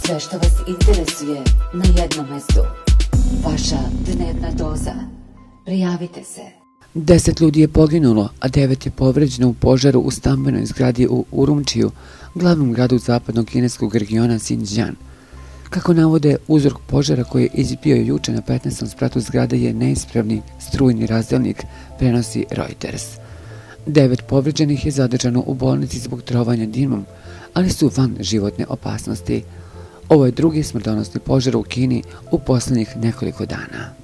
Sve što vas interesuje na jednom mestu. Vaša dnevna doza. Prijavite se. 10 ljudi je poginulo, a 9 je povređeno u požaru u stambenoj zgradi u Urumčiju, glavnom gradu zapadnog kineskog regiona Xinjiang. Kako navode, uzrok požara koji je izbio juče na 15. spratu zgrade je neispravni strujni razdelnik, prenosi Reuters. 9 povređenih je zadržano u bolnici zbog trovanja dimom, ali su van životne opasnosti. Ovo je drugi smrtonosni požar u Kini u posljednjih nekoliko dana.